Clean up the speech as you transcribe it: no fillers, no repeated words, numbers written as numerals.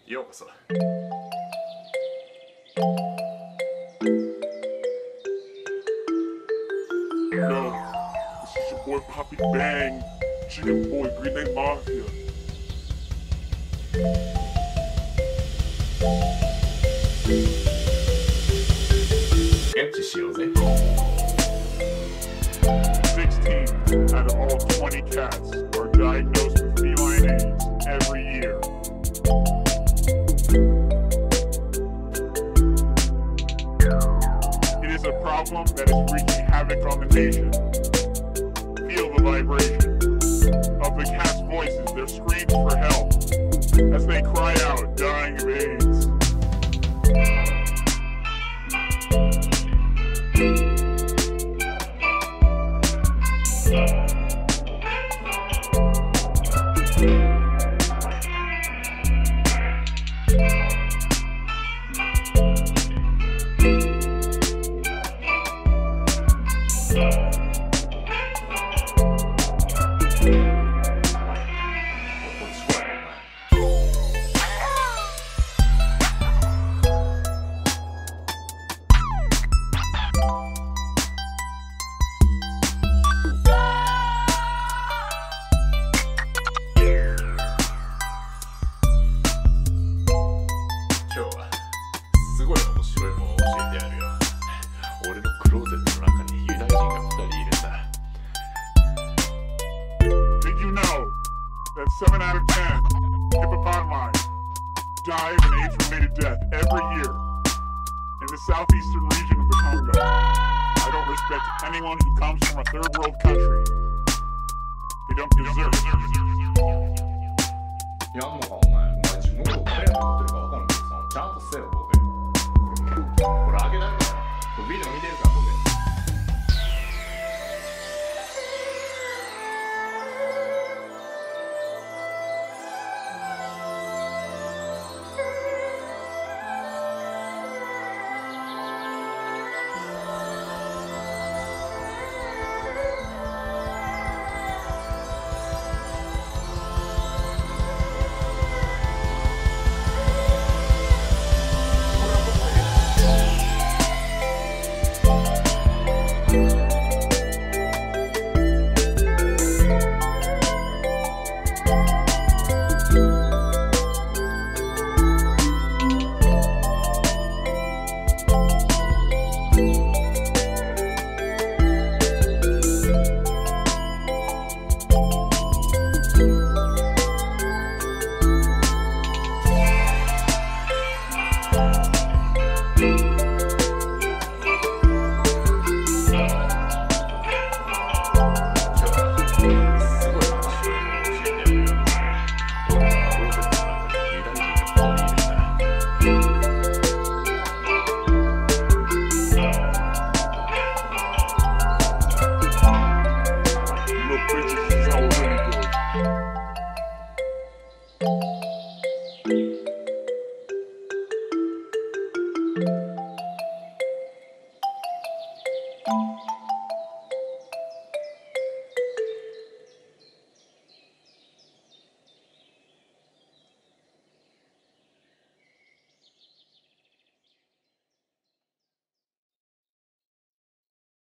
ようこそ。 Yo, this is your boy Poppy Bang, Chicken Boy, Green Day Mafia. Empty しようぜ。 16 out of all 20 cats are diagnosed with feline AIDS every year. It is a problem that is wreaking havoc on the nation. Feel the vibration of the cats' voices, their screams for help, as they cry out, dying of AIDS. Did you know that 7 out of 10 hippopotami die of an AIDS-related death every year in the southeastern region of the Congo? I don't respect anyone who comes from a third world country. They don't deserve it. やんのかお前自分のこと誰やと思ってるか分かんないけどさちゃんとせよボケこれあげだけだよビデオ見てるか